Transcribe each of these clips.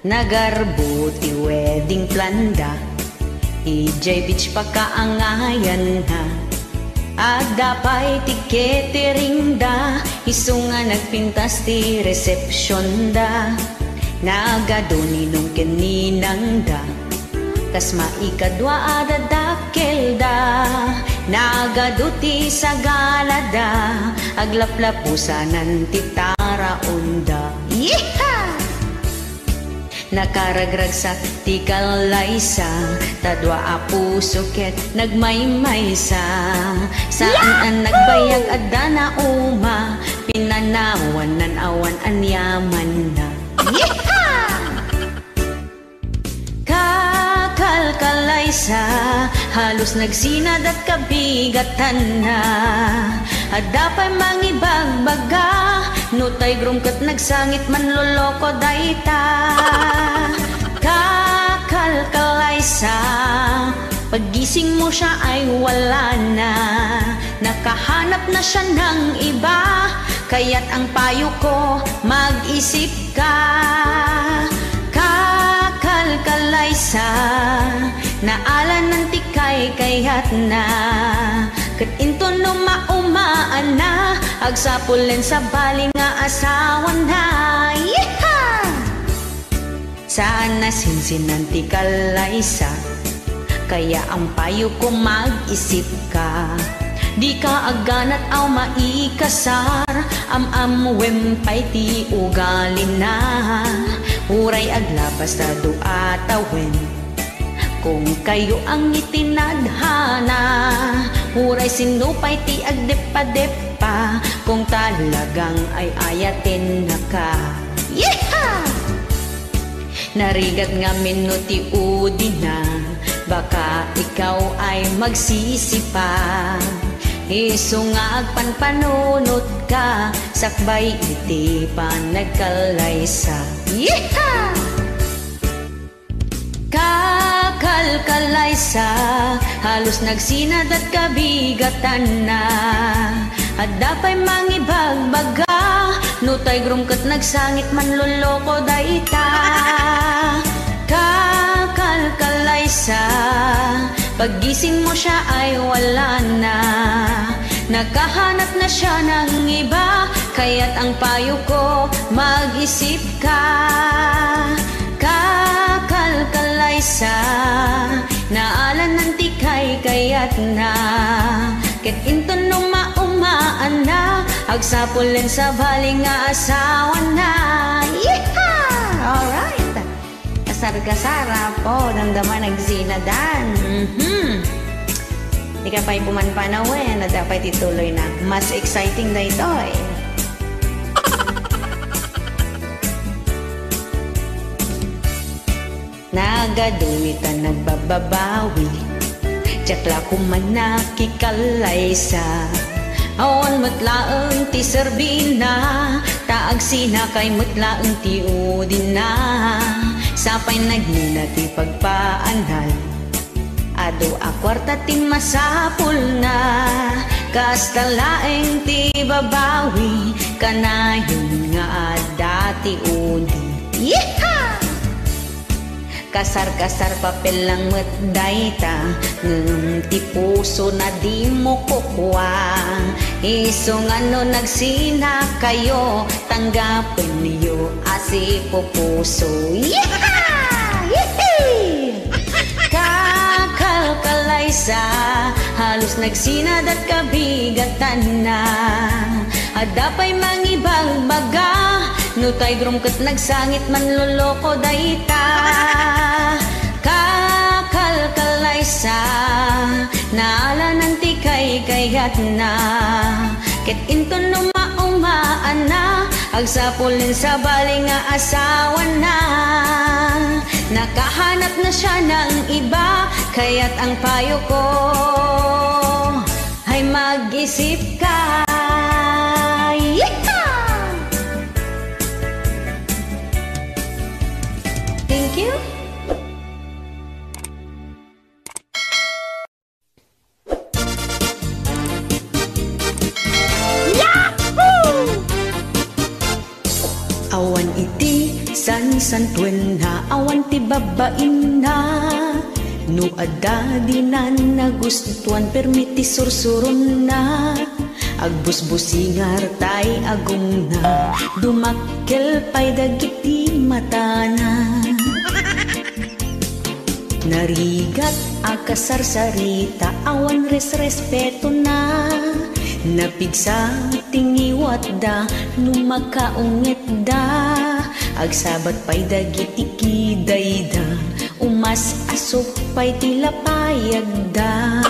nagarbuti wedding planda, EJ Beach pagkaangayan na. Agdapay ti catering da, isunga nagpintas ti reception da. Nagaduni nung kininang da, kas maikadwa adadakil da. Nagaduti sa galada, aglaplapusanan ti taraunda. Yeeha! Nakaragrag sa ti kalaysa, tadwa a puso ket nagmaymaysa. Saan ang nagbayag adda na uma, pinanawan nan awan anyaman na. Yeeha! Kakalkalaysa, halos nagsinad at kabigatan na. Adda pa'y mangibagbaga, nutay grumkat nagsangit manloloko dayta. Kakalkalaysa, paggising mo siya ay wala na. Nakahanap na siya ng iba, kaya't ang payo ko mag-isip ka. Kakalkalaysa, naalan ng tikay kaya't na. Kat into no maumaan na, agsapulen sa baling nga asawan na. Yeeha! Saan nasinsin ng tikalaysa, kaya ang payo ko mag-isip ka. Di ka aganat aw maikasar, wempay ti ugali na. Uray aglapas na duatawen, kung kayo ang itinadhana. Uray sinupay ti agdepa-depa, kung talagang ay ayatin na ka. Yeeha! Narigat nga minuti udi na, baka ikaw ay magsisipa. Iso nga agpanpanunot ka, sakbay iti pa nagkalaysa. Yeeha! Kakalkalaysa, halos nagsinad at kabigatan na. Adda pa'y mangibagbaga, nutay grumkat nagsangit manloloko dayta. Kakalkalaysa, paggising mo siya ay wala na. Nakahanap na siya ng iba, kaya't ang payo ko mag-isip ka. Kakalkalaysa, naalan ng tikay kaya't na. Ket into no maumaan na, agsapulen sa baling nga asawan na. Yeeha! Alright! Kasar-kasara po, damdaman nagsinadan. Di ka pa'y pumanpanawin na dapat ituloy na. Mas exciting na ito eh. Nagadumitan nagbababawi, tiyakla kuman nakikalaysa. Awan matlaang ti serbina, taag sina kay matlaang ti udina. Sapay nagnina ti pagpaanal, ado a kwarta ti masapul na. Kasta laeng ti babawi, kanayon nga dati udi. Yeeha! Kasar-kasar papel lang met dayta, ti puso na di mo kukuha. Iso nga no nagsina kayo, tanggapin niyo asi po puso. Yeeha! Yehey! Kakalkalaysa, halos nagsinad at kabigatan na. Adda pa'y mangibagbaga, nutay grumkat nagsangit manloloko dayta. Kakalkalaysa, naala ng tikay kaya't na. Ket into no maumaan na, agsapulen sa baling nga asawan na. Nakahanap na siya ng iba, kaya't ang payo ko ay mag-isip ka. Thank you. Yahoo! Awan iti San na awan ti babain na no adda di na nagustuhan permiti sursuron na agbusbusingar tay agum na dumakkel pay dagiti mata na narigat akasarsarita awan respeto na napigsa tingiwat da numakaungit da agsabat pay dagiti kiday da umas asok pay tilapayag da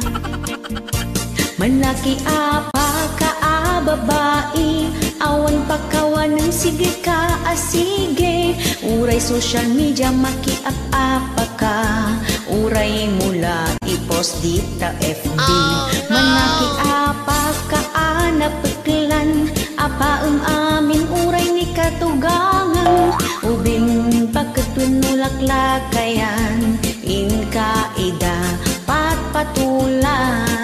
manaki apa ka babae awan pakawan ng sige ka asige uray social media makiap-apa ka uray mula i-post dita FB manaki apa ka napaglan apa amin uray ni katugangan ubing pakatun nulaklakayan inka ida patpatulan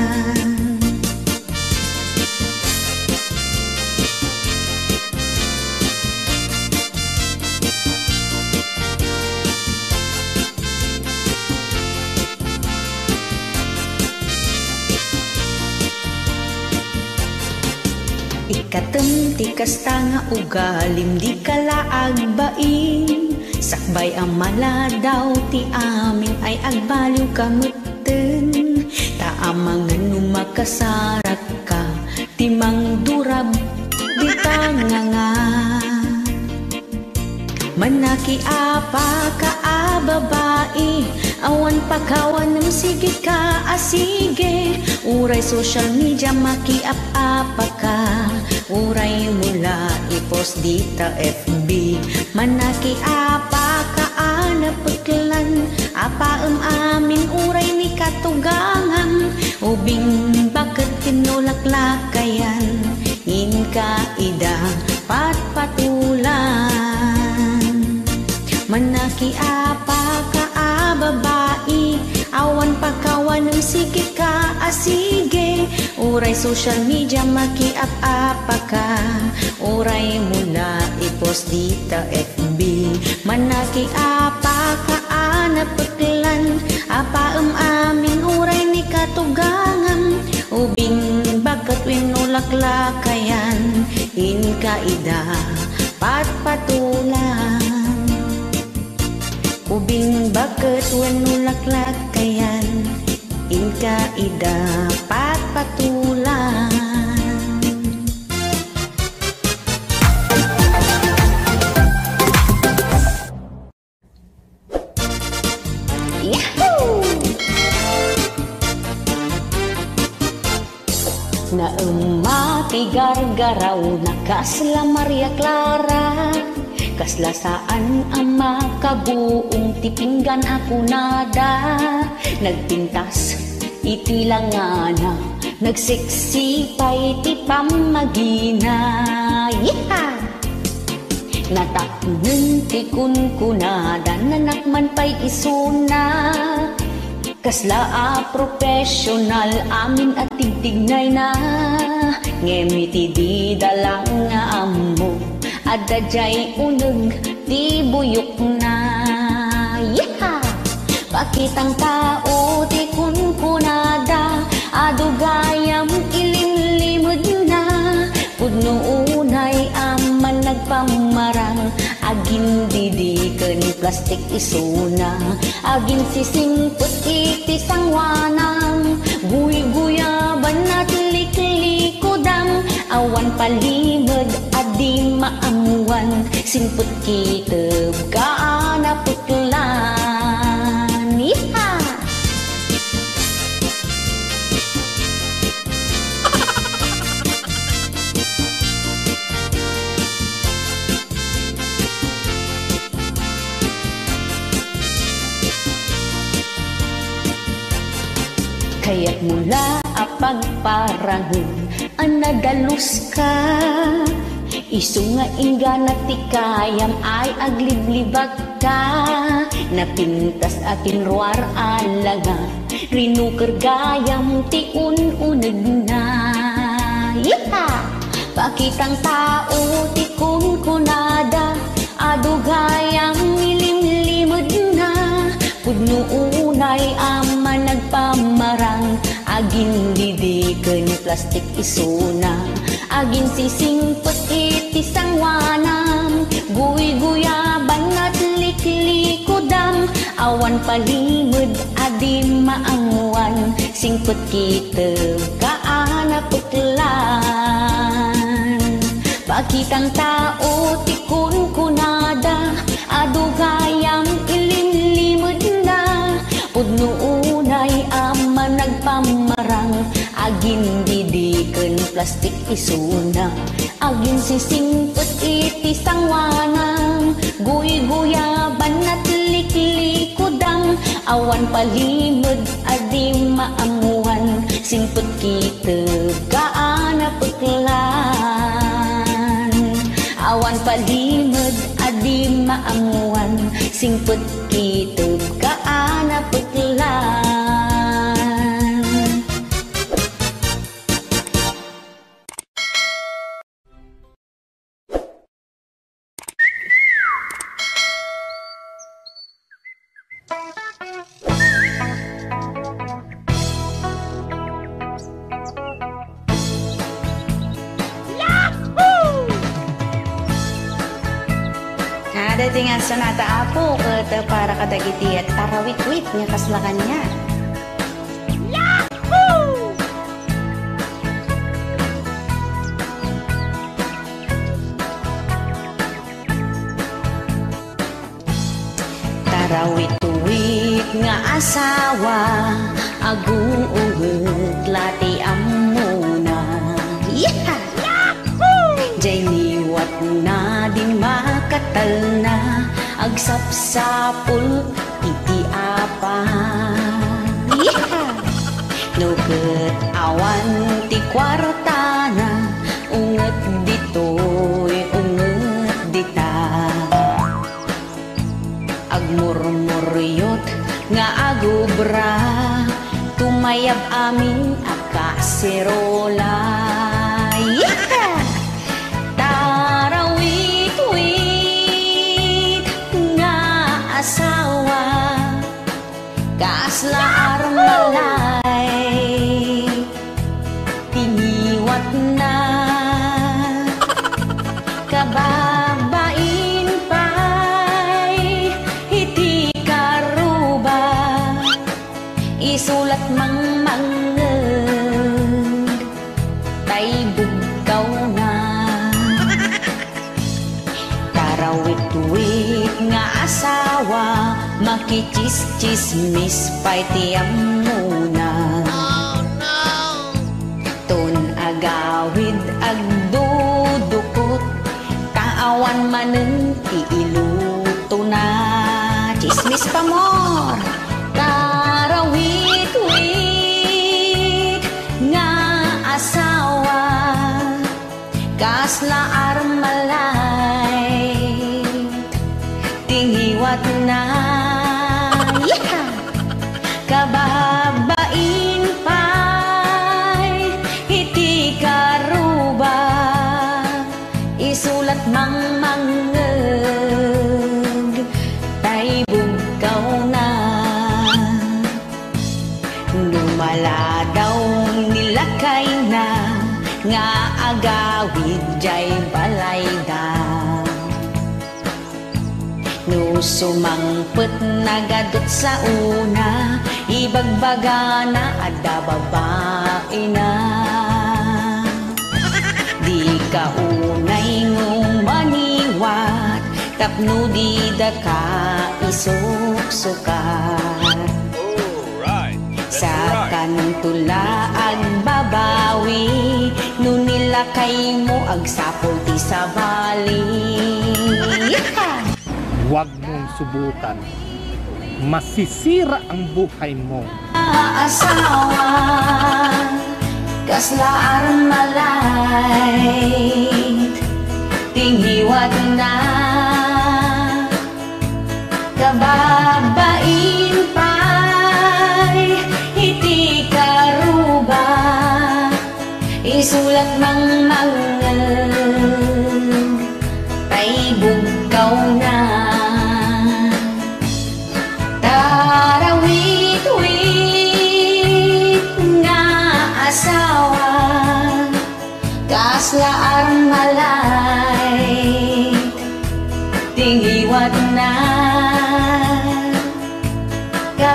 ikatem ti kasta nga ugalim di kalaag bain sakbay ang maladaw ti amin ay agbaliw kamutten taamangan numakasarak ka timang durab di tanganga manaki apa ka babae awan pakawan ng sige ka asige uray social media makiap-apa ka uray mula i-post dita FB manaki apa ka napaglan apa amin uray ni katugangan ubing bakit tinulaklakayan inka ida patpatulan manaki apa ka babae awan pakawan ng sige ka asige uray social media makiap-apa ka uray mula i-post dita FB manaki apa ka napaglan apa amin uray ni katugangan ubing bakit winulaklakayan inka ida patpatulan ubing bakit winulaklakayan inka ida patpatulan na matigargaraw na kasla Maria Clara kasla saan ang makabuong tipinggan ako nada nagpintas iti langana nagsiksipay ti pamagina yeah! nataknen ti kunkunada nanakman pay isuna kasla professional amin at tigtignay na ngemiti di dalang nga amo adajay uneg di buyok na yeah! pakitang tao ti kunkunada adugayam ilimlimod na pudno unay aman nagpamarang agin didiken plastik isuna agin sisimput iti sangwanang guy-guyaban at liklikodang awan palimod adi maamuan simput kiteb kaanaputlan yeah! kaya't mula apagparangon anadalus ka isu nga ingana ti kayam ay agliblibag ka napintas akin ruar alaga rinuker gayam ti ununeg na yeah! pakitang tao ti kunkunada adugayang ilimlimod na pudno unay ama nagpamarang agin didiken plastik isuna agin sisingpot iti sangwanam guy-guyaban at liklikudam awan palimod adi maangwan singpot kita kaana putlan bakitang tao tikun kunada adugayam ilimlimod na pudno unay ama nagpamarang agin didiken plastik isuna agin sisingpot iti sangwanam guy-guyaban at liklikudam awan palimod adi maamuan singpot kita kaana putlan awan palimod adi maamuan singpot kita kaana putlan. Datingan sa nata apo kata para kadagiti at tarawit-wit niya kaslakan niya. Yahoo! Tarawit-wit nga asawa aguungot lati amuna. Yeah! Jay niwat na di makatal na agsapsapul iti apa nuket awan ti kwarta na unget ditoy unget dita agmurmuryot nga agubra tumayab amin akaserola asawa kasla armalay tiniwat na kababain pa'y iti karuba isulat mangmangeg tay bugkaw na tarawit-wit nga asawa makichismis pa'y tiyam muna. Oh, no! Tun agawid agdudukot kaawan manen ti iluto na chismis pa more tarawit-wit nga asawa kasla armalay tingiwat na kababain pa'y iti karuba isulat mangmangeg tay bugkaw na dumaladaw nilakay na nga agawid jay balay da no sumangpet nagadot sa una ibagbaga na adda babae na di ka unay ngong maniwat tapno di da ka isuksukat sa kantula ag babawi no nilakay mo ag sapol ti sabali. Huwag mong subukan. Masisira ang buhay mo. Asawa, kasla armalay, tinghiwat na, kababain pa'y iti karuba, isulat mang mangal, tay bugkaw na.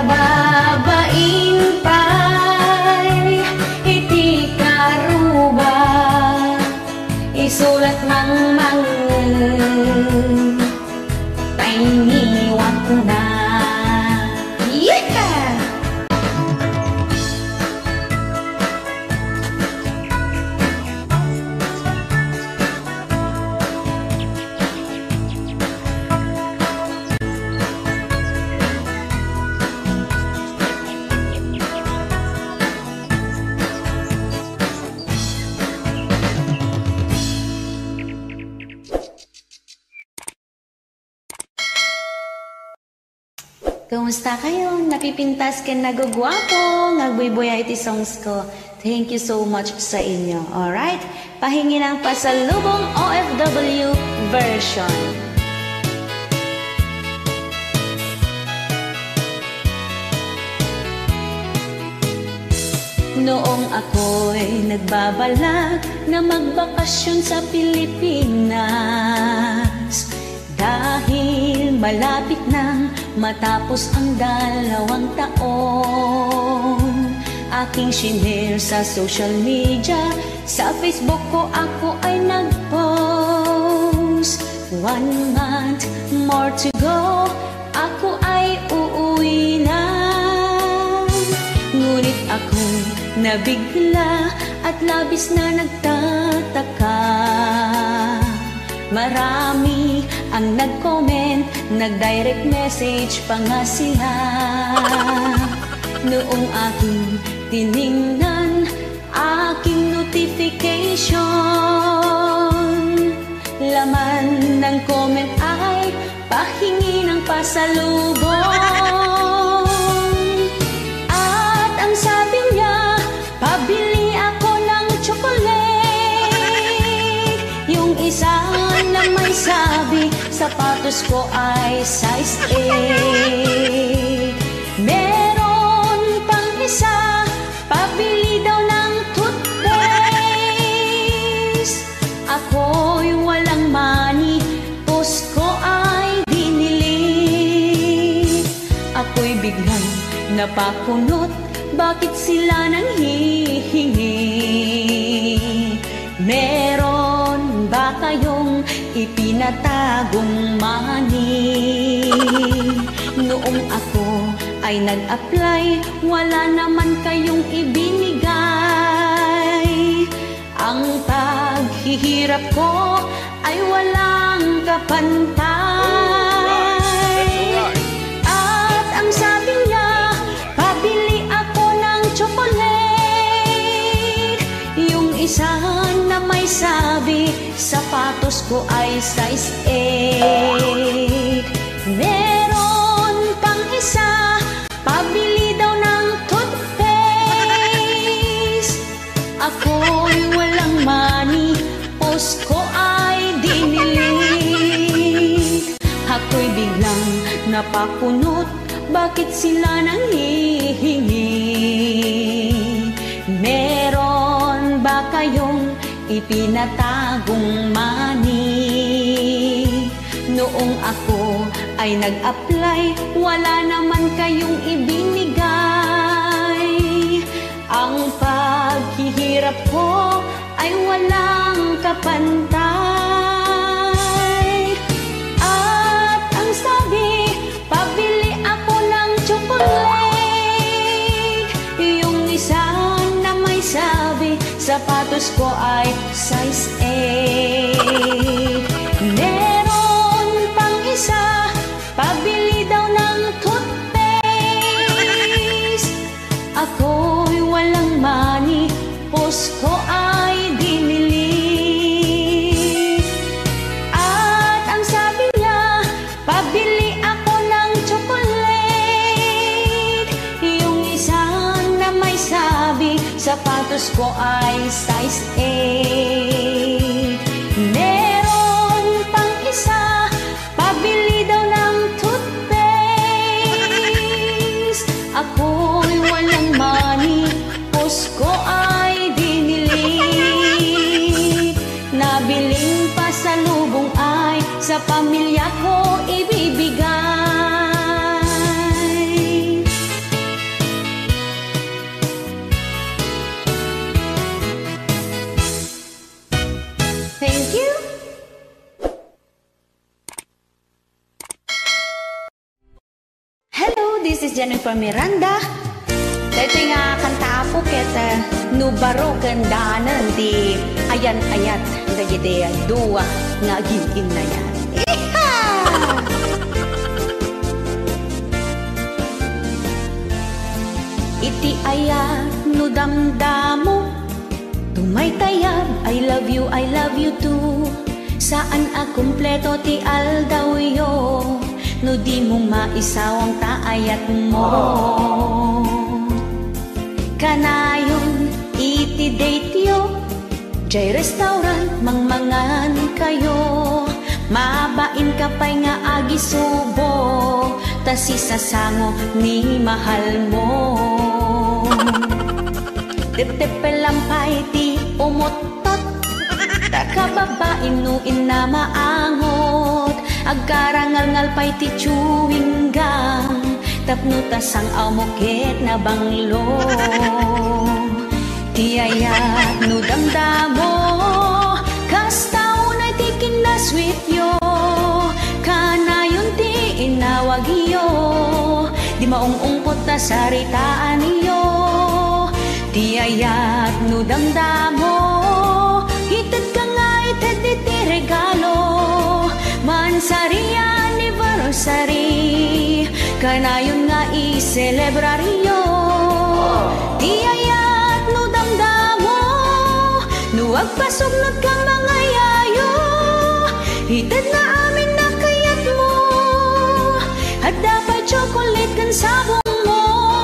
babain pa'y iti karuba, isulat mang tainiwak na. Yeah! Kumusta kayo? Napipintas ka nagugwapo, nagbuy-buya iti songs ko. Thank you so much sa inyo. Alright? Pahingi ng pasalubong OFW version. Noong ako'y nagbabalak na magbakasyon sa Pilipinas, dahil malapit nang matapos ang 2 taon, aking shinare sa social media. Sa Facebook ko ako ay nag-post. 1 month more to go, ako ay uuwi na. Ngunit ako'y nabigla at labis na nagtataka. Marami ang nag-comment, nag-direct message pa nga sila. Noong aking tiningnan aking notification, laman ng comment ay pahingi ng pasalubong. At ang sabi niya, pabili ako ng chocolate. Yung isa na may sabi, sapatos ko ay size 8. Meron pang isa, pabili daw ng toothpaste. Ako'y walang money, post ko ay dinilit. Ako'y biglang napakunot, bakit sila nang hihingi? Meron ba kayong ipinatagong money? Noong ako ay nag-apply, wala naman kayong ibinigay. Ang paghihirap ko ay walang kapantay. At ang sabi niya, pabili ako ng chocolate. Yung isa na may sabi, sapatos ko ay size 8. Meron pang isa, pabili daw ng toothpaste. Ako'y walang money, post ko ay dinilit. Ako'y biglang napakunot, bakit sila nang hihingi? Meron ba kayong ipinatagong money? Noong ako ay nag-apply, wala naman kayong ibinigay. Ang paghihirap ko ay walang kapantay. At ang sabi, pabili ako ng chocolate. Yung isa na may sabi, sapatos ko ay size 8. Meron pang isa, pabili daw ng toothpaste. Ako'y walang money, post ko ay dinilit. At ang sabi niya, pabili ako ng chocolate. Yung isa na may sabi, sapatos ko ay size 8. Meron pang isa, pabili daw ng toothpaste. Ako'y walang money, post ko ay dinilit. Nabiling pasalubong ay sa pamilya ko ibibigay. this is Jennifer Miranda. Ito nga kanta po ket nubaro kendanan di ayan-ayat dagiti dua nga gin na yan. Iha! Iti ayat no damdamo tumay tayab I love you too. Saan akumpleto ti aldawyo no di mo maisawang taayat mo. Kanayon iti date yo jay restaurant mangmangan kayo. Mabain ka pa'y nga agi subo tas isasango ni mahal mo. Tep-tep-pelampay ti umutot takababain no inamaangot. Agkarangal-ngal pa'y ti chewing gum tapno tasang amoket na banglo. Tiyayat no damdamo kastaunay ti kinasweet yo. Kanayon ti inawag iyo di maungungkot na saritaan iyo. Tiyayat no damdamo hitid ka nga itid iti regalo. Mansari anniversary kanayon nga i-celebraryo. Tiyayat no damdamo no agpasugnod ka mga yayo. Hitid na amin na kayat mo at dapat chocolate kan sabong mo.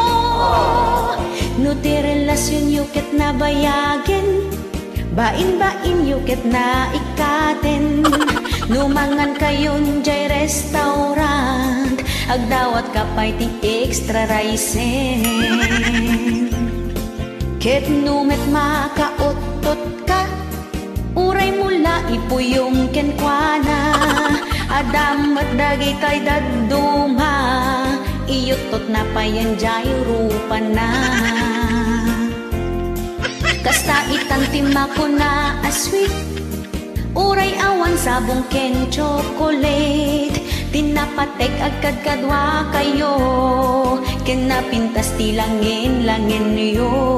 No ti relasyon yuket na bayagin bain-bain yuket na ikaten. Numangan kayon jay restaurant agdawat ka pa'y ti extra rice. Ket numet makautot ka uray mula ipuyong kenkwana. Adam at dagay tay daduma iyutot na payan jay rupa na. Kasta itantima ko na asweet uray awan sabong ken chocolate. Tinapatek agkad kadwa kayo ken napintas ti langin yo.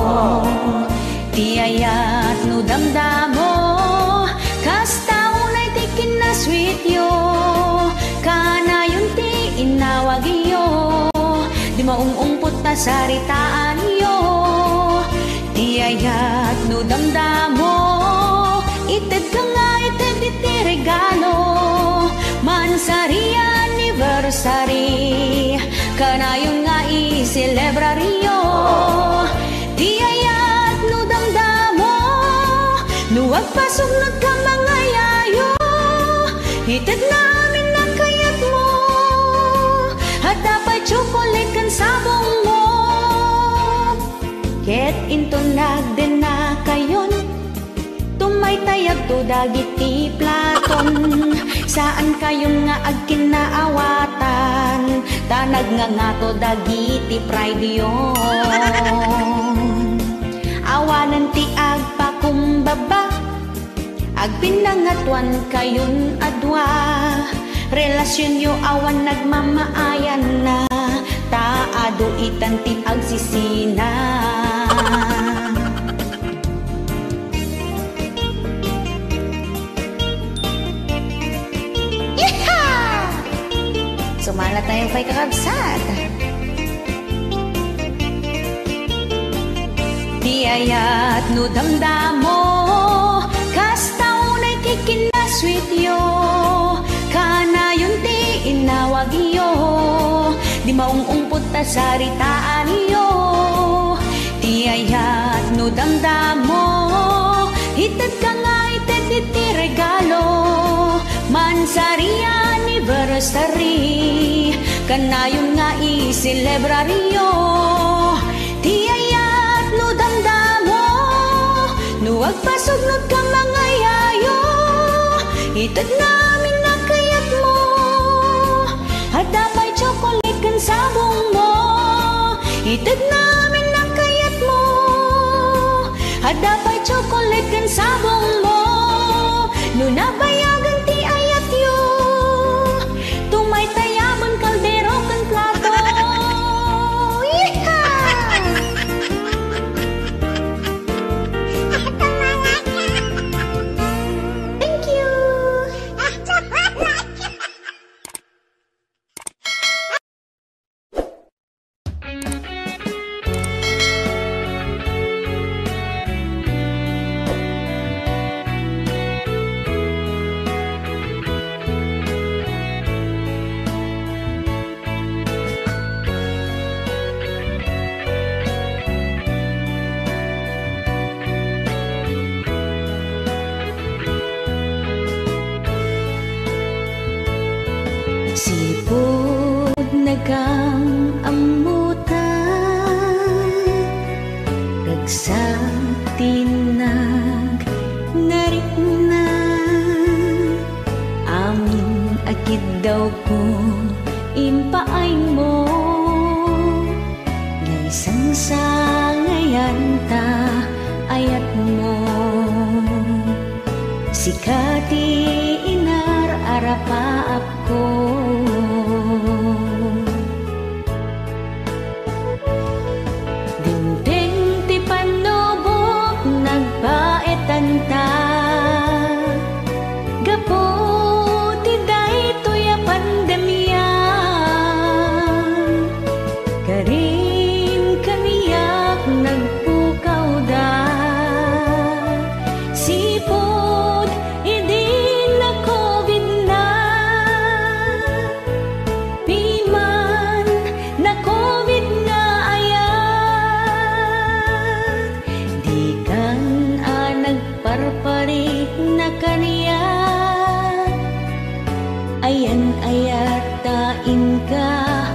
Tiyayat no damdamo kastaunay ti kinasweet yo. Kanayon ti inawag iyo di maungungpot ta saritaan yo. Tiyayat no damdamo ited ka nga ited iti regalo. Mansari anniversary kanayon nga i-celebraryo. Tiyayat no damdamo no agpasugnod ka mga yayo. Ited na amin na kayat mo at dapat chocolate kan sabong mo. Ket into nagden na kayon tumay tayag to dagiti platon. Saan kayong nga agkinaawatan tanag nga to dagiti pride yon. Awanan ti agpakumbaba agpinangatuan kayon adwa. Relasyon yo awan nagmamaayan na taado itan ti agsisina. Sumala tayo pa'y kakabsat. Tiyayat no damdamo kastaunay ti kinasweet yo. Kanayon ti inawag iyo di maungungpot ta saritaan iyo. Tiyayat no damdamo hitid ka nga ited iti regalo. Mansari anniversary kanayon nga i-celebraryo. Tiyayat no damdamo no agpasugnod ka mga yayo. Ited namin na kayat mo at dapat chocolate kan sabong mo. Ited namin na kayat mo at dapat chocolate kan sabong mo. No nabayagan ti ayat yo tumay tayaban kaldero kan plato. gid daw ko impaay mo isang sangayan ta ayat mo sikati inar arapa ako dingding ti panubok nagbaetan ta gapo ti daytoy a pandemya karin kaniyak nagpukaw da sipod idi na COVID na piman na COVID nga ayat di kan a nagparpari na kaniya ayan ayat tain ka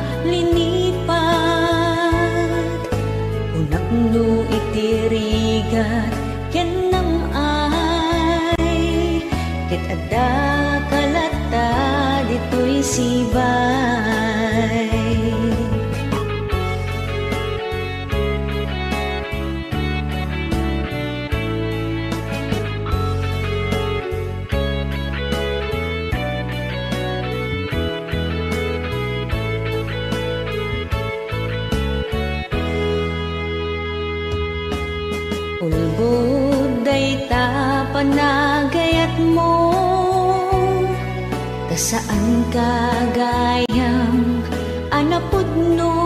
linipat unak no itirigat ken nam ay ket adda kalata ditoy sibay ulbod day ta panagayat mo kasaan ka gayam anapod no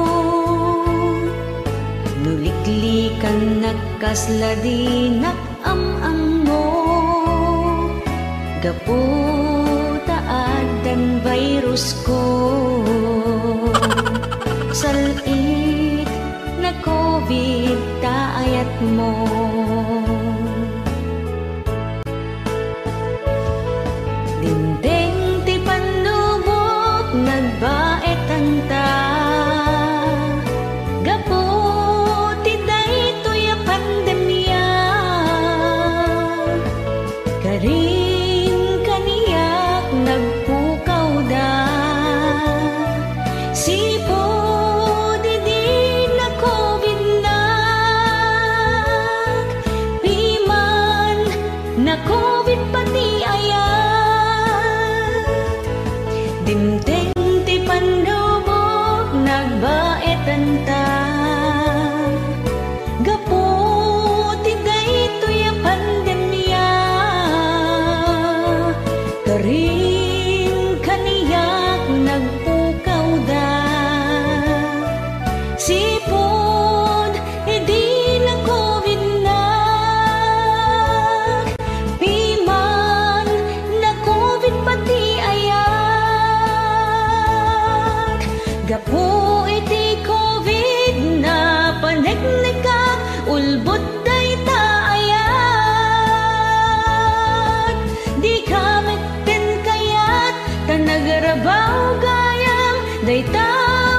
nuliklikan nagkasladi nakamang mo gapo taadan virus ko salit na COVID taayat mo dinding ti panubok nagbaetan ta gapo ti daytoy a pandemya karin kaniyak nagpukaw da sipod idi na COVID na piman na COVID pati ayat dimteng ti pandubok nagbaetan ta gapo ti daytoy a pandemya karin kaniyak nagpukaw da sipod idi na COVID na piman na COVID pati ayat gapo iti COVID na paneknekak ulbod day ta ayat di ka mekten kayat tanagarabaw gayam day ta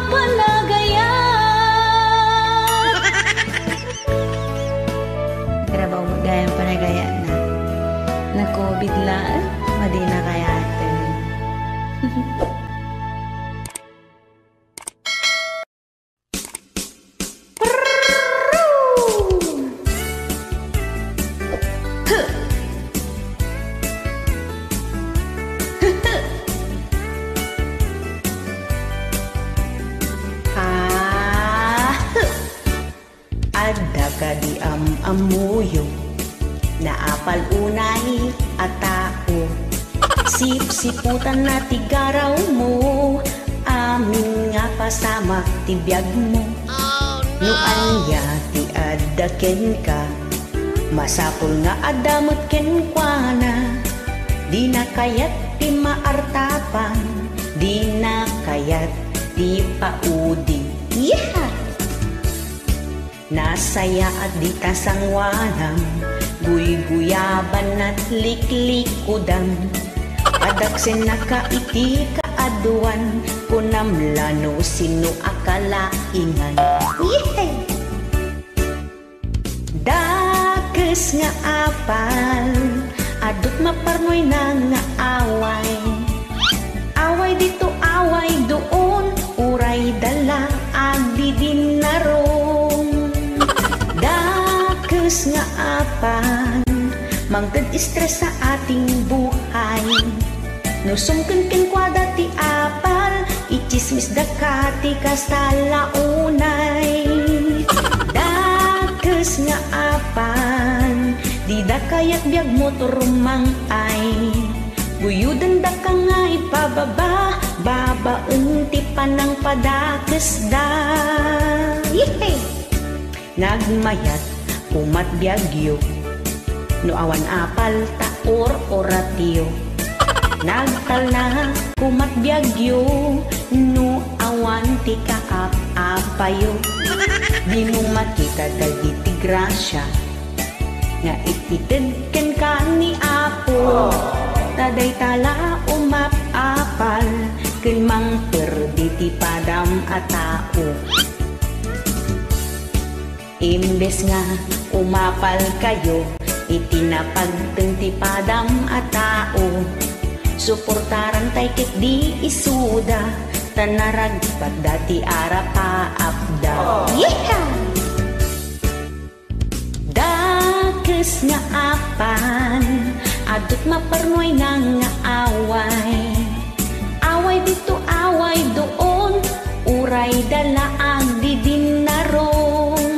palagayat grabaw mo gayam palagayat na COVID lang madi na kayaten adda ka di amuyo naapal unay at tao sip-siputan na tigaraw mo amin nga pasama ti biyag mo no anya ti adda ken ka masapul nga adamot ken kuana di na kayat ti maartapan di na kayat ti paudi yeah! Nasaya at di tasangwanang guy-guyaban at liklikudang padaksen na kaiti kaaduan kunamlano sino akalaingan yeah! Dakes nga apal adut maparnoy na nga away apan mangtad stress sa ating buhay. Nusumken kwa dati apal, ichismis dakati kasta launay. Dakes nga apan, di da kayak biag motor mangay. Buyudan da ka nga ipababa, babaen ti panang padakes da. Yehey! Nagmayat, umat biagyo, no awan apal taor oratio. Nagtal na kumat biagyo, no awan ti kaap-apayo. Di mo makita dagiti grasya, nga ititedken ka ni Apo. Taday tala umap-apal, ken mang perdi ti padam a tao. Imbes nga umapal kayo, itinapagteng ti padam a tao. Suportaran tay ket di isuda, tanaragpat dati ara paapda. Yeehaw! Dakes nga apan, adut mapernoy nang nga away. Away dito, away doon, uray dalaag di dinarong.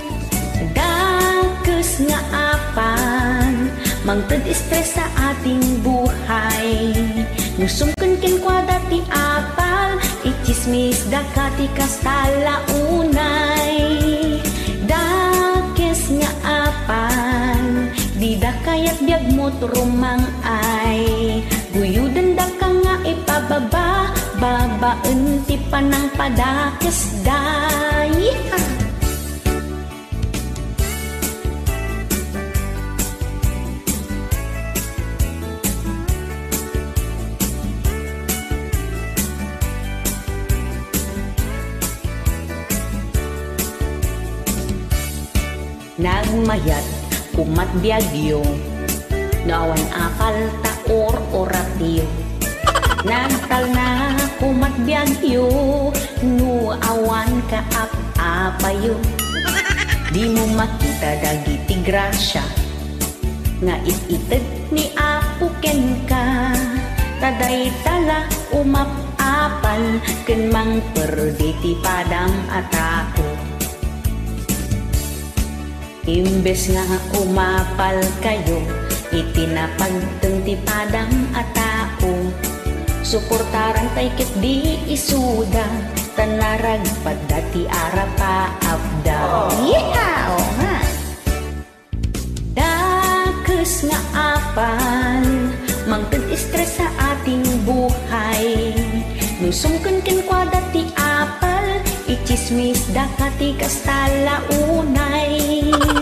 Dakes nga apan, mangtad stress sa ating buhay. Nusumken kwa dati apal, ichismis dakati kasta launay. Dakes nga apan, di da kayak biag motor mangay. Guyudan da ka nga ipababa, babaen ti panang padakes da. Yeehaw! Nagmayat, umat biagyo, nawan akal taor oratio. Nagtal na kumat biagyo, no awan ka apayo. Di mo makita dagiti grasya, nga itited ni Apo ken ka. Taday tala umap-apal, ken mang perdi ti padam a tao. Imbes nga umapal kayo, itinapagteng ti padam a tao. Suportaran tay ket di isuda, tanaragpad dati ara paapda. Yeehaw! Dakes nga apan, mangtad stress sa ating buhay. Nusumken kwa dati apal, ichismis dakati kasta launay.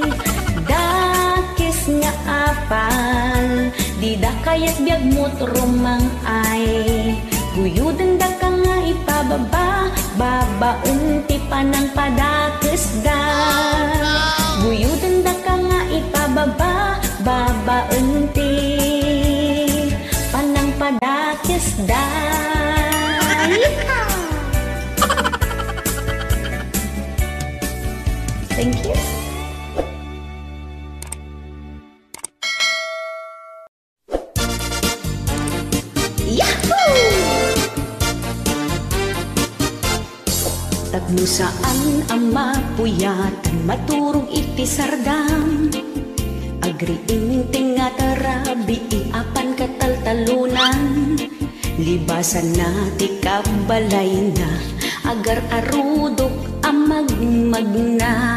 Dakes nga apal, di da kayak biag motor mangay. Guyudan da ka nga ipababa, babaen ti panang padakes da. Guyudan da ka nga ipababa, babaen ti panang padakes da. Thank you. Yahoo! Tagno saan ang mapuyat, maturog iti sardam. Agriing tinga tarabi, iapan kataltalunan. Libasan na ti kabalay na, agar arudok ang magmagna.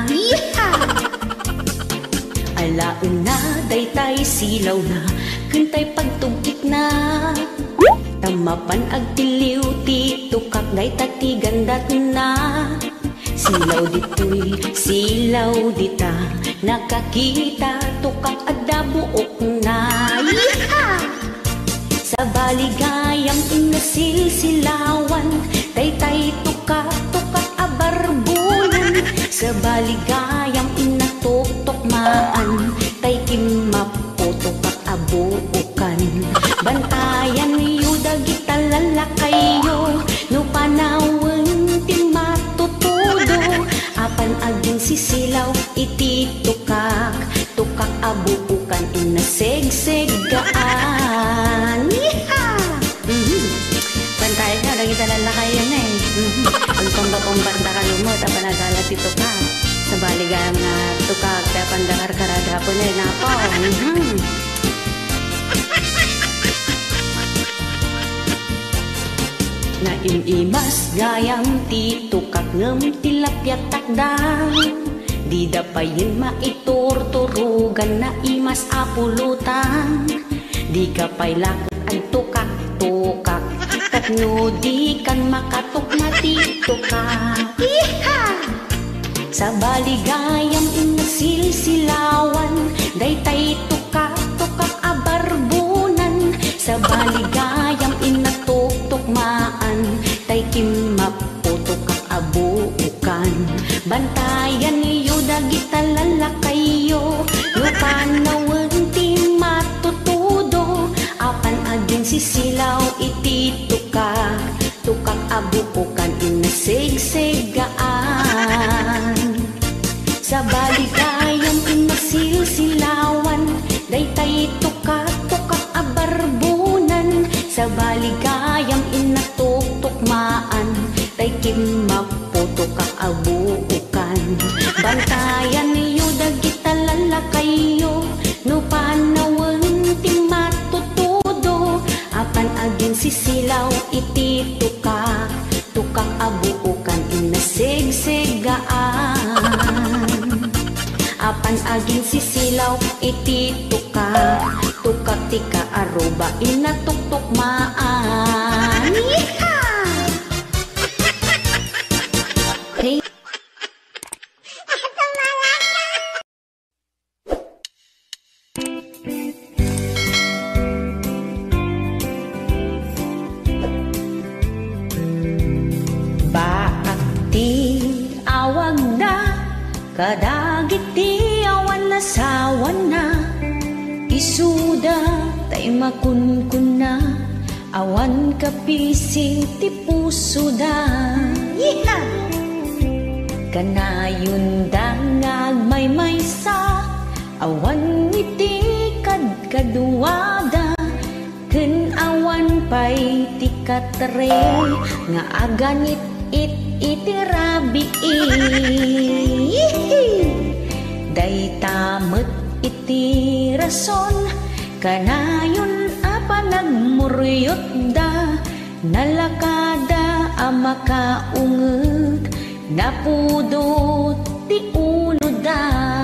Alaon na, daytay silaw na, kantay pagtugik na. Tamapan agtiliw, ti tukak daytati gandat na. Silaw dito'y silaw dita, nakakita tukak adabuok na. Sa baligayang inasilsilawan, taytay tukak-tukak abarbunan. Sa baligayang inatuktukmaan, tay kimaputukak abuukan. Bantayan niyo dagita lalakayo, no panawin ti matutudo. Apan aging sisilaw iti tukak, tukak abuukan. na imimas gayam ti tukak ngem tilapyat takdang. Di dapayin maiturturugan na imas apulutan. Di kapay lakot ang tukak-tukak katno di kan makatok na ti tukak. Iha! Sa baligayam inasilsilawan daytay tukak-tukak abarbunan. Sa baligayam inatuktukmaan tay kimaputukak abuukan. Bantayan niyo dagita lalakayo lupanawen ti matutudo. Apan agin sisilaw iti tukak tukak abuukan inasigsigaan. Sa baligayang inasilsilawan daytay tukak-tukak abarbunan. Sa baligayang inatuktukmaan tay kimaputukak abuukan. Bantayan niyo dagita lalakayo no panawen ti matutudo. Apan agin sisilaw iti tukak tukak abuukan inasigsigaan. Apan agin sisilaw iti tukak tukak tika aruba inatuktukmaan. Yeeha! Hey. Baak ti awag na kadagit ti awan na sawan na. Isuda tay makunkun na awan kapising ti puso da. Yeeha! Kanayon dangag may sa awan iti kadkaduwada. Ken awan pay ti katre nga aganit iti rabii. Day tamet iti rason kanayon apa nagmuryot da. Nalakada amakaunget napudot ti ulo da.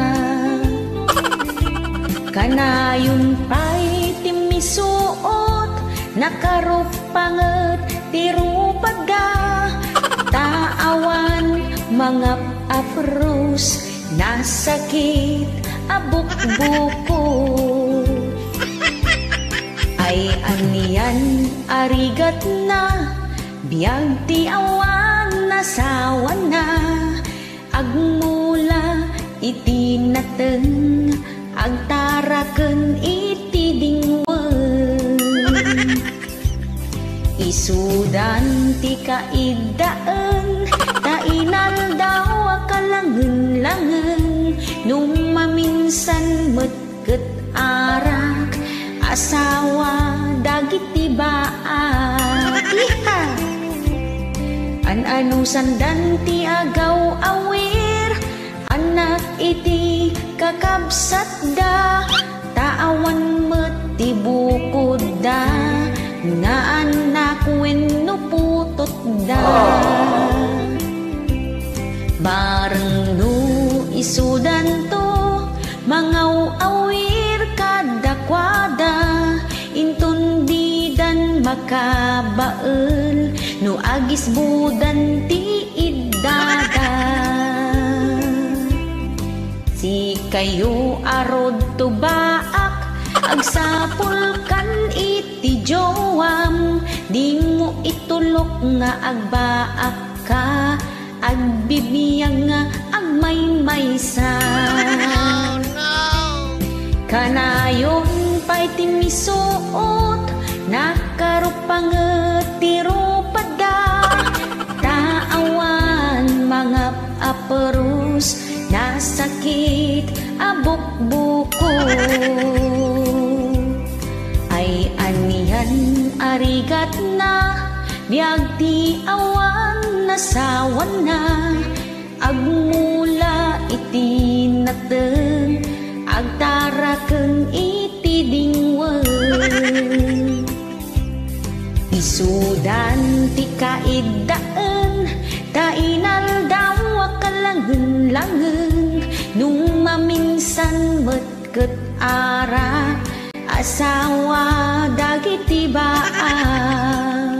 Kanayon pay ti misuot nakarupanget ti rupad da. Taawan mga apros nasakit abukbuko. Ay aniyan arigat na biyag ti awan nasawan na. Agmula iti nateng agtaraken iti dingwen. Isudan ti kaidaan tainal daw akalangen-langen. Nung maminsan metket arak asawa dagiti baak. Iha! An-ano sandan ti agaw awir anak iti kakabsat da. Taawan met ti bukod da nga anak wenno putot da. Bareng no isudan to mangaw awir kadakwada. Intun didan makabael no agis budan ti iddada. Si kayo arod to baak agsapul kan iti jowam. Di mo itulok nga agbaak ka agbibiyang nga agmaymaysa. Oh, no! Kanayon pa'y timisuot nakarupanget ti rupada. Taawan mga aperus nasakit abukbuko. Ay anihan arigat na biyag ti awan nasawan na. Agmula iti nateng agtarakeng iti dingwen. isudan ti kaidaan, tainal daw kalangen-langen, nung maminsan metket ara, asawa dagiti baa.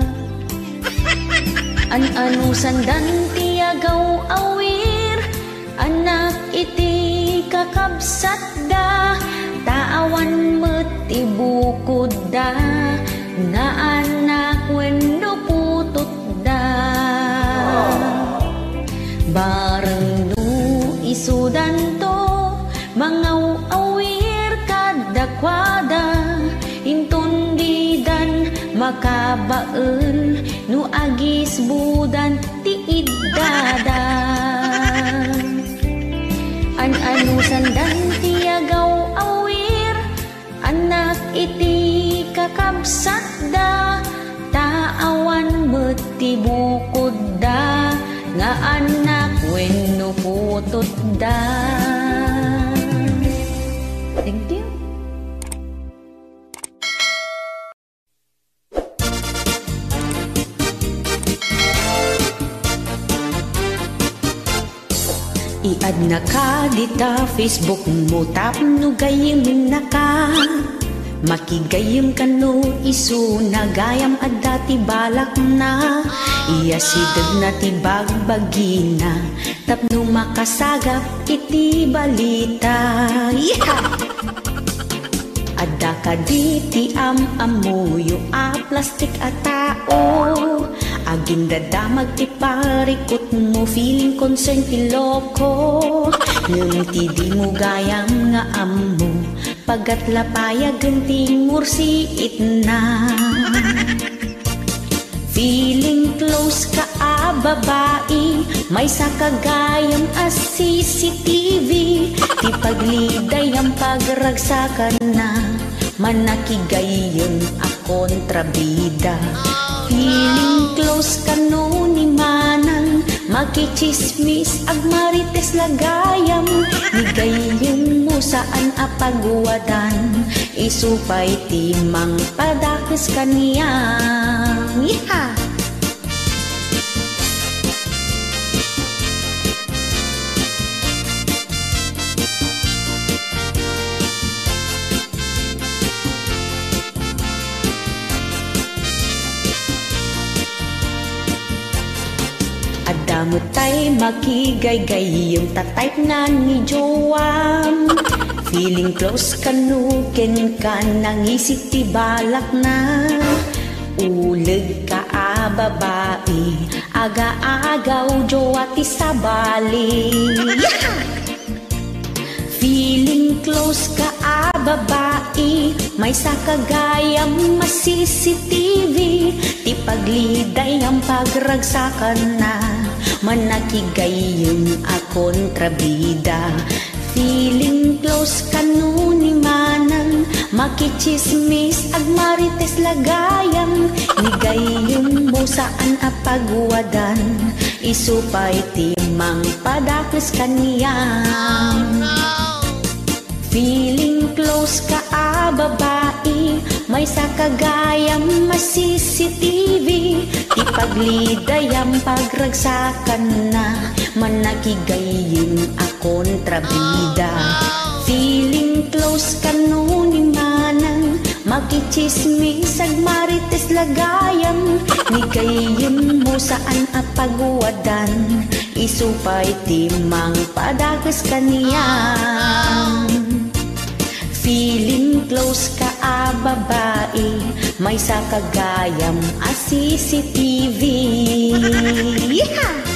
An-anu sandan ti agaw awir, anak iti kakabsat da, taawan met ti bukod da, nga anak wenno putut da. Bareng nu isudan to, mangaw awir kadakwada, intundidan makabaen, nu agis budan ti iddada. An-anu sandan ti agaw awir, anak iti kakabsat da, taawan met ti bukod da, nga anak wenno putut da. Thank you. Iad na ka dita Facebook mo, tap no gayem na ka, makigayem ka no isu nagayam at dati balak na, iya sidag na ti bagbagina, tap no makasagap iti balita. Yeah! Ada ka di ti amuyo a plastik a tao, agin dadamag ti parikot mo, feeling concern ti loko, ngem ti di mo gayam nga amo, pagat lapayagan ti ngursiit na. Feeling close ka a babae, may sakagayam a CCTV, ti pagliday ang pagragsakan na, manakigayam a kontrabida. Feeling close ka no ni manang, makichismis ag marites lagayam, nigayam mo saan a pagwadan, isupay timang padakis kaniyang. Yeehaw! Adamo tay makigay-gay yung tatype nga ni Joam, feeling close kanukin ka nang isip ti balak na, uleg ka a babae, aga-agaw jowa ti sabali. Yeah! Feeling close ka a babae, may sakagayam ma CCTV, ti pagliday ang pagragsakan na, manakigayam a kontrabida. Feeling close ka no ni manang, makichismis ag marites lagayam, nigayam mo saan a pagwadan, isupay timang padakis kaniyang. Feeling close ka a babae, may sakagayam ma CCTV, ti pagliday ang pagragsakan na, manakigayam a kontrabida. Feeling close ka no ni manang, makichismis ag marites lagayam, nigayam mo saan a pagwadan, isupay timang padakis kaniyang. Feeling close ka a babae, may sakagayam a CCTV. Yeah!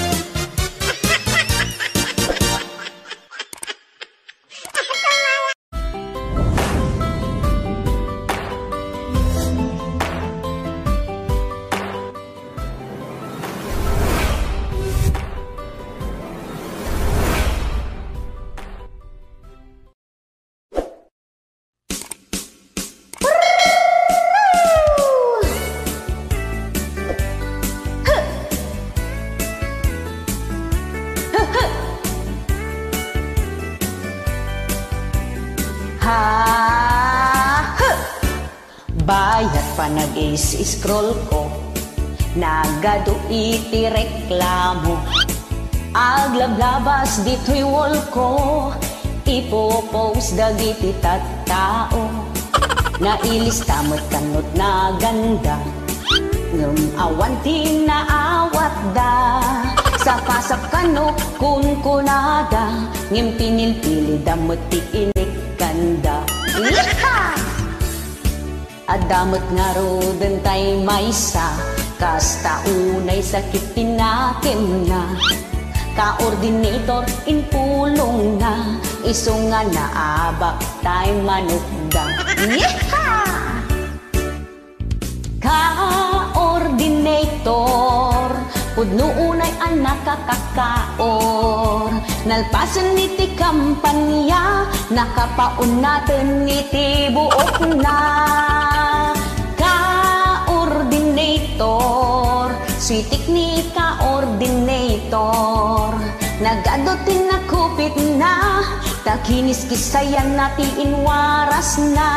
Panag-is-scroll ko, nagado iti reklamo. Aglablabas dito'y wall ko, ipopost dagiti tattao. Nailista mo't kanot na ganda, ngem awan ti naawat da. Sa pasap kano kun kunada, ngem pinilpili damot ti inikanda. Iha! Adamot nga roden tay maysa, kasta unay sakit pinakim na. Ka-ordinator in pulong na, iso nga naabak tay manukda. Yeeha! Ka-ordinator, pudno unay ang nakakakaor. Nalpasan niti kampanya, nakapaun natin niti buok na. Ka-ordinator, switik ni ka-ordinator. Nagadotin na kupit na, takinis kisayan nati inwaras na.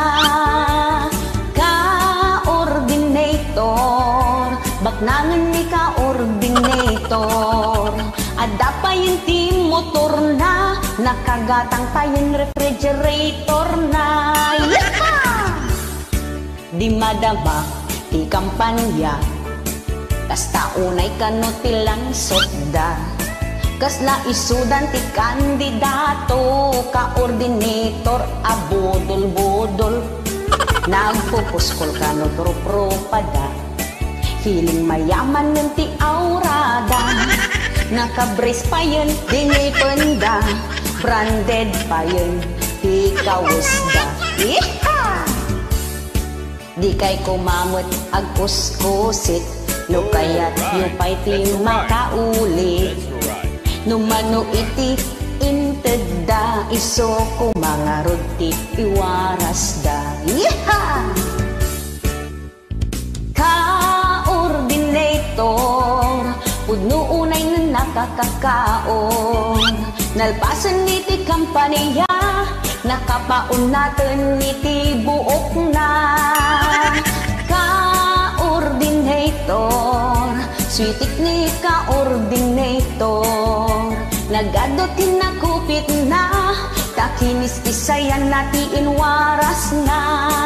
Ka-ordinator, baknangan ni ka-ordinator. Ada pa yung team motor na, nakagatang pa yung refrigerator na. Yaha! Di madama, ti kampanya, kasta unay kanot tilang sotda. Kasla isudan ti kandidato, ka-ordinator, abodol-bodol. Nagpupuskol kanot pro-propada, feeling mayaman ng ti aurada. Nakabris pa yun, dinipanda, branded pa yun, ti kawisda. Yeeha! Di kay kumamot agkuskusit, no kaya't yupay ti makaulit. Numano iti intedda, iso kumangarod ti iwaras da. Yeeha! Ka-ordinator, pudno unay na nakakakaon. Nalpasan niti kampanya, nakapaun natin niti buok na. Ka-ordinator, switik ni ka-ordinator. Nagadotin na kupit na, takinis isayan nati inwaras na.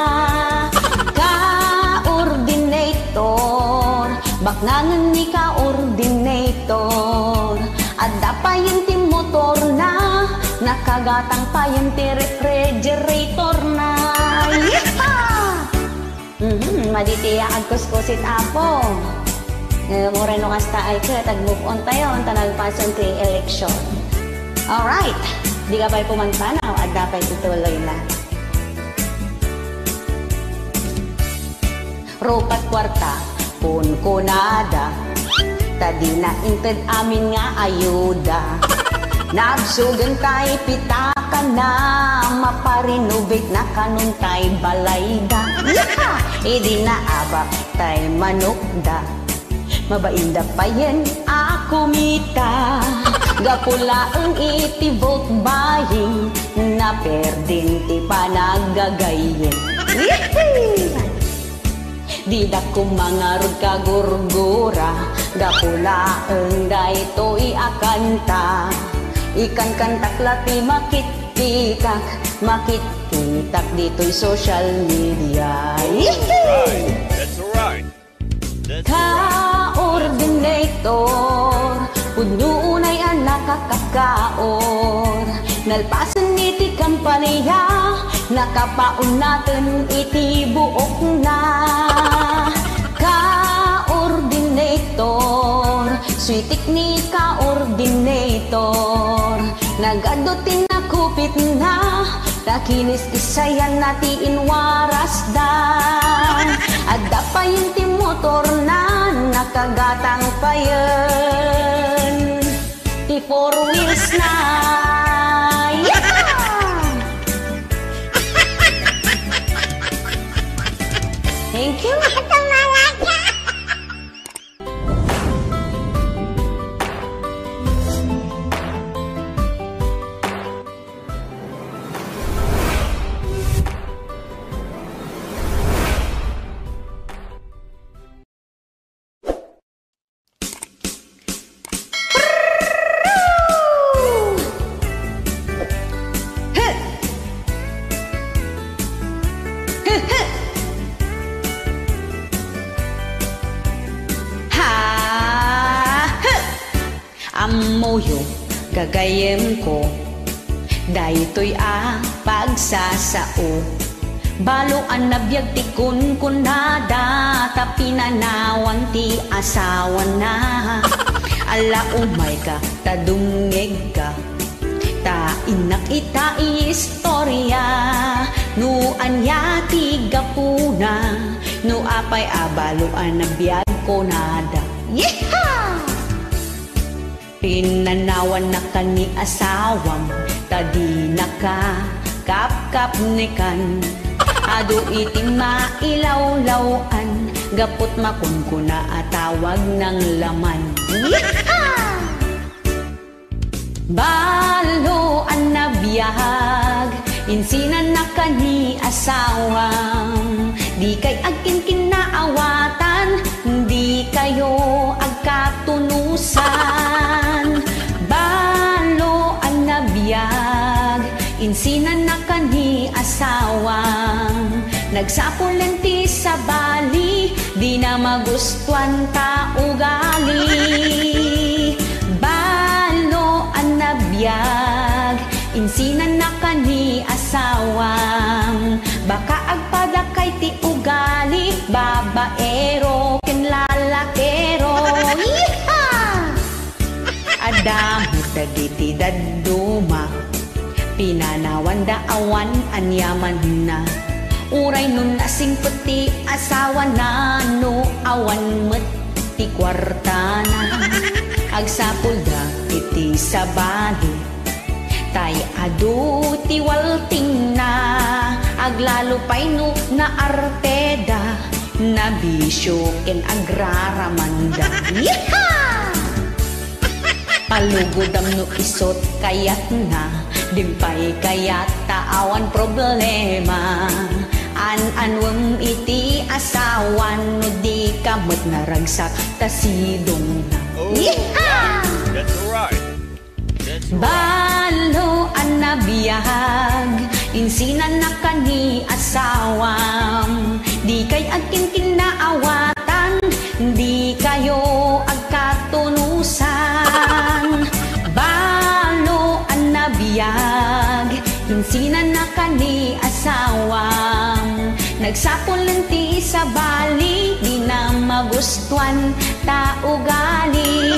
Ka-ordinator, baknangan ni ka-ordinator. Adda pa yung ti motor na, nakagatang pa yung ti refrigerator na. Yeeha! Maditiya agkuskusit apo. Moreno kasta ay ka, tag-move on tayo, tanagpasan ti eleksyon. Alright, di ka pa'y pumantanaw at dapat ituloy na. Ropat kwarta, pun kunada, tadi na inted amin nga ayuda. Nagsugan tay pitakan na, maparinubik na kanun tay balayda. Yaha! Idi na abak tay manukda, mabainda pa yan ako mita. Gapula ang iti vote buying, na perdin ti panagagayin. Di da kumangarod ka gurgura, gapula ang dayto iakanta. Ikan kantak lati makit-kitak, makit-kitak dito'y social media. That's right. Ka-ordinator, pudno unay ang nakakakaor. Nalpasan niti kampanya, nakapaun natin iti buok na. Ka-ordinator, switik ni ka-ordinator. Nagadotin na kupit na, takinis isayan nati inwaras da. Adda pa yung ti motor na, nakagatang pa yun, ti four wheels na. Yeah! Thank you. nuyo gagayem ko, daytoy pagsasao. Balo ang nabiyag ti kunkunada, ta pinanawan ti asawa na. Ala umay ka, ta dungeg ka, ta inak ita istorya. No anya ti gapuna, no apay abalo ang nabiyag ko nada. Yeehaw! Pinanawan na ka ni asawam, ta di naka kap-kap nikan. Ado iti mailawlawan, gapot makunkuna at tawag ng laman. Yeehaw! Balo ang nabiyag, insinan na ka ni asawang. Di kay agkin kinaawatan, di kayo agkatunusan. Balo ang nabiyag, insinan na ka ni asawang. Nagsapulan ti sa bali, di na magustuhan ta ugali. Balo ang nabiyag, insinan na ka ni asawang. Baka agpadakay ti ugali, babaero ken lalakero. Yeehaw! Adamo dagiti daduma, pinanawan daawan anyaman na. Uray nun asing peti asawa na, no awan met ti kwarta na. Agsapul da iti sabali, tay adu ti walting na. Aglalo pay no na arteda, na bisyo ken agraramanda. Yeehaw! Palugod no isot kayat na, dimpay kayat taawan problema. An-anwam iti asawan, no di kamot naragsak tasidong na. Yeehaw! That's right. That's right. Balo ang nabiyag, insinan na ka ni asawam. Di kay agkin kinaawatan, di kayo agkatunusan. Balo ang nabiyag, insinan na ka ni asawam. Nagsapulan ti sa bali, di na magustuhan ta ugali.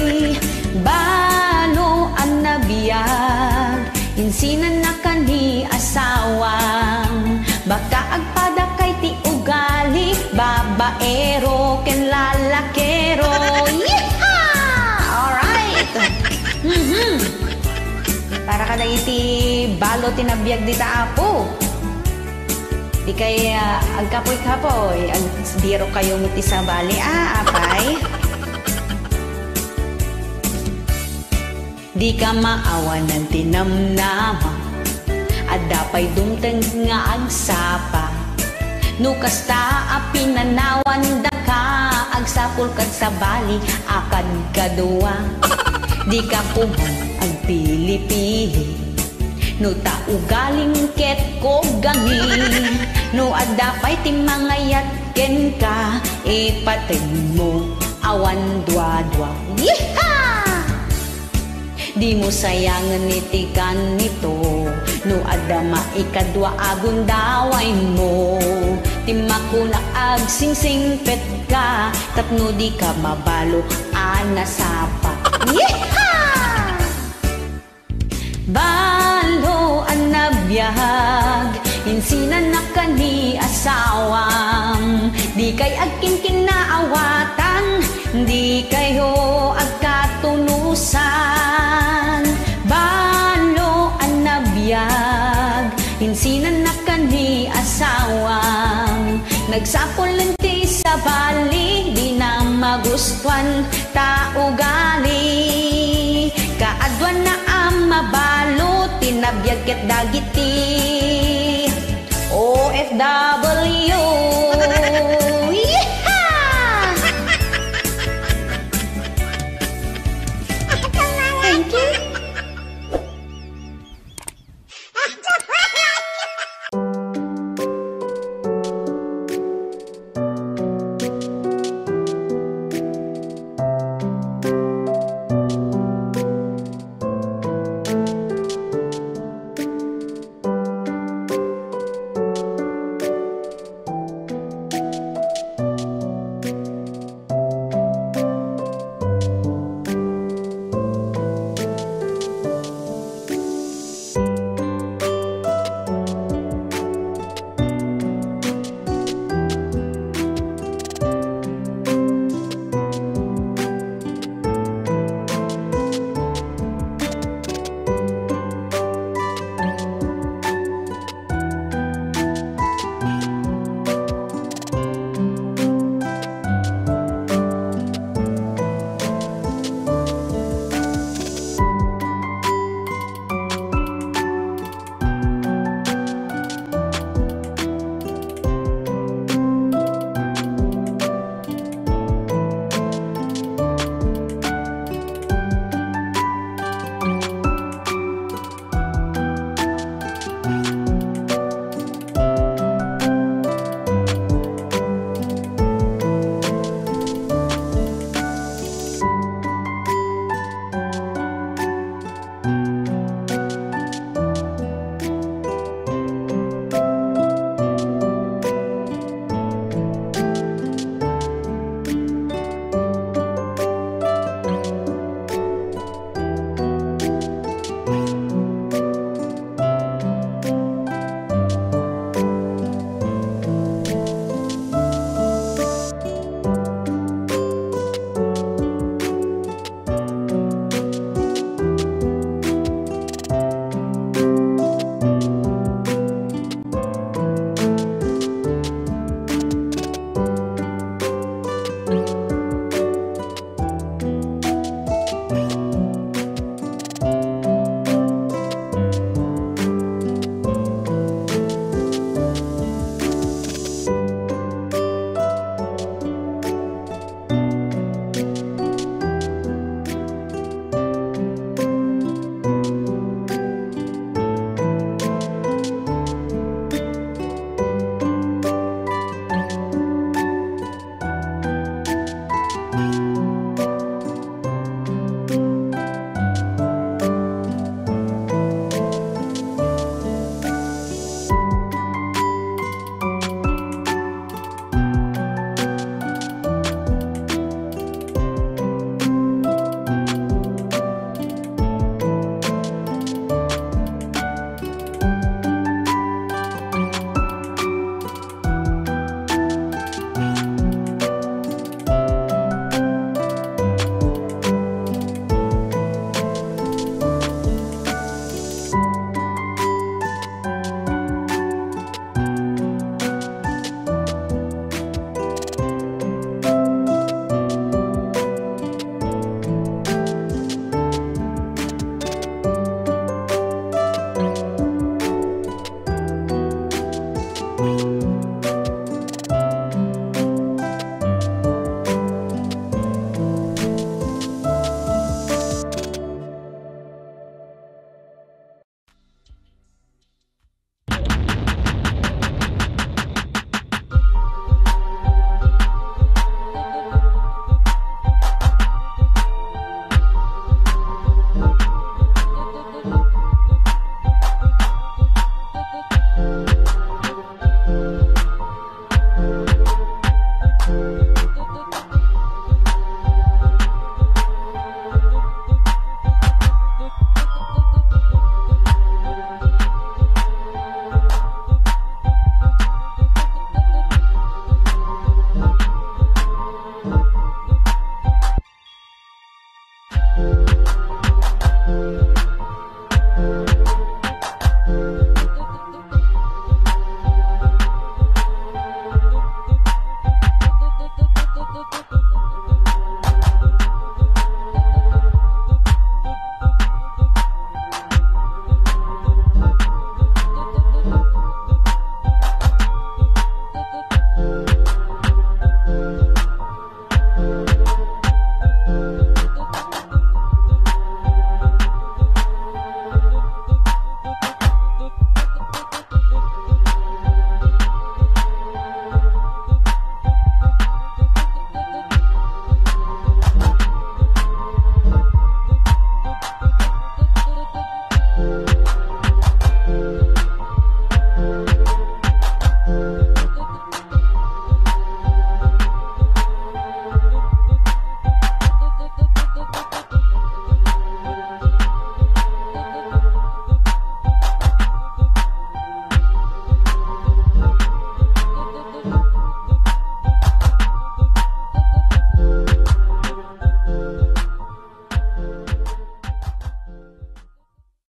Balo ang nabiyag, insinan na ka ni asawang. Baka agpadakay ti ugali, babaero ken lalakero. Yeehaw! Alright! Para ka na iti balo tinabiyag di taapo. Di kay agkapoy-kapoy, biro kayo muti sa bali, apay. Di ka maawan ng tinamnama, at dapay dumteng nga agsapa. No kasta pinanawan da ka, agsapul kat sa bali, akad kadua. Di ka puman agpili-pili, no taugaling ket ko gangi. No adapay ti mangayat ken ka, ipatid mo awan dwa-dwa. Yeehaw! Di mo sayangan itikan nito, no adama ikadwa agundaway mo. Timako na agsingsing pet ka, tapno di ka mabalo anasapa. Yeehaw! Balo ang nabiyag, insinan na ka ni asawang. Di kay agkin kinaawatan, di kayo agkatunusan. Balo ang nabiyag, insinan na ka ni asawang. Nagsapulan ti sa bali, di na magustuhan ta ugali. Kaadwan na ang mabalo, tinabiyag ket dagiti OFW.